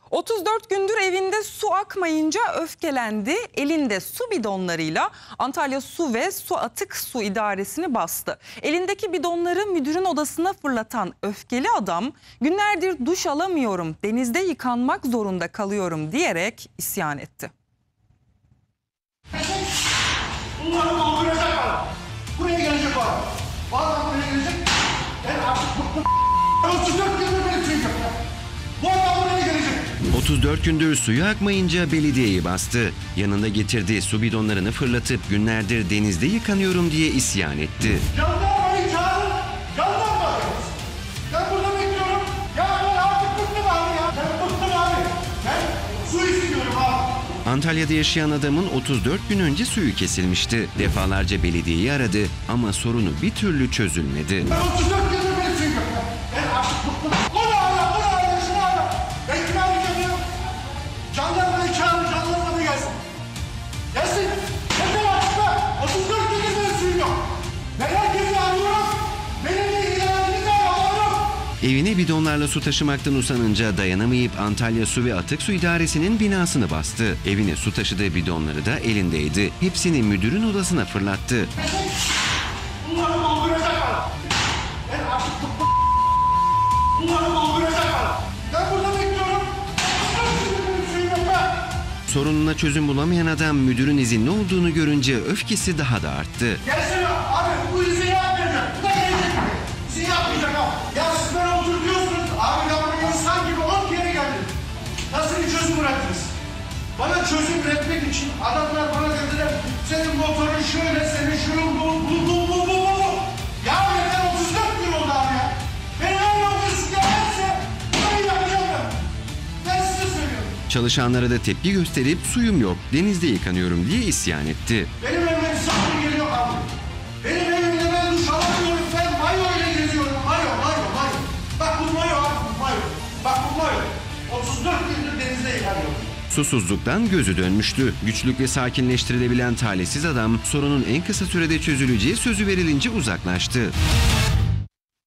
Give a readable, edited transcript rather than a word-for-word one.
34 gündür evinde su akmayınca öfkelendi. Elinde su bidonlarıyla Antalya Su ve Su Atık Su İdaresi'ni bastı. Elindeki bidonları müdürün odasına fırlatan öfkeli adam, günlerdir duş alamıyorum, denizde yıkanmak zorunda kalıyorum diyerek isyan etti. Bunları dolduracak bana. Buraya gelecek bana. Vallahi buraya gelecek. Ben artık bıktım. 34 gündür beni suyacak ya. Bu adam buraya gelecek. 34 gündür suyu akmayınca belediyeyi bastı. Yanında getirdiği su bidonlarını fırlatıp günlerdir denizde yıkanıyorum diye isyan etti. Jandarmayı çağırın. Jandarma arıyoruz. Ben burada bekliyorum. Ya ben artık bıktım abi ya. Ben bıktım abi. Ben su istiyorum abi. Antalya'da yaşayan adamın 34 gün önce suyu kesilmişti. Defalarca belediyeyi aradı ama sorunu bir türlü çözülmedi. Ben 34 gündür beni suyacak ya. Ben artık bıktım. Bunu ara, şunu ara. Ben güvenlik yapıyorum. Jandarmayı çağırın, jandarma da gelsin. Gelsin. Yeter artık be. 34 gündür beni suyum yok. Ben herkesi arıyorum. Benimle ilgilendiğinizde arıyorum. Evine bidonlarla su taşımaktan usanınca dayanamayıp Antalya Su ve Atık Su İdaresi'nin binasını bastı. Evine su taşıdığı bidonları da elindeydi. Hepsini müdürün odasına fırlattı. Bunları dolduracak bana. Ben artık bıktım. Bunları dolduracak bana. Ben burada bekliyorum. 34 gündür benim suyum yok be. Sorununa çözüm bulamayan adam müdürün izinli olduğunu görünce öfkesi daha da arttı. Gelsene abi, bu izin yapmayacak. Bu da gelecek. İzin yapmayacak abi. Ya siz beni oturtuyorsunuz. Abi ben buraya insan gibi 10 kere geldim. Nasıl bir çözüm ürettiniz? Bana çözüm üretmek için adamlar bana dediler, senin motorun şöyle, senin şunun bu. Ya yeter 34 gün oldu abi ya. Beni öyle okuyorsun ya, burayı yapacağım ben. Ben size söylüyorum. Çalışanlara da tepki gösterip suyum yok, denizde yıkanıyorum diye isyan etti. Benim evime misafir geliyor abi. Benim evimde ben duş alamıyorum. Ben mayo ile geziyorum. Mayo. Bak bu mayo abi, bu mayo. Bak bu mayo. 34 gündür denizde yıkanıyorum. Susuzluktan gözü dönmüştü. Güçlükle sakinleştirilebilen talihsiz adam sorunun en kısa sürede çözüleceği sözü verilince uzaklaştı.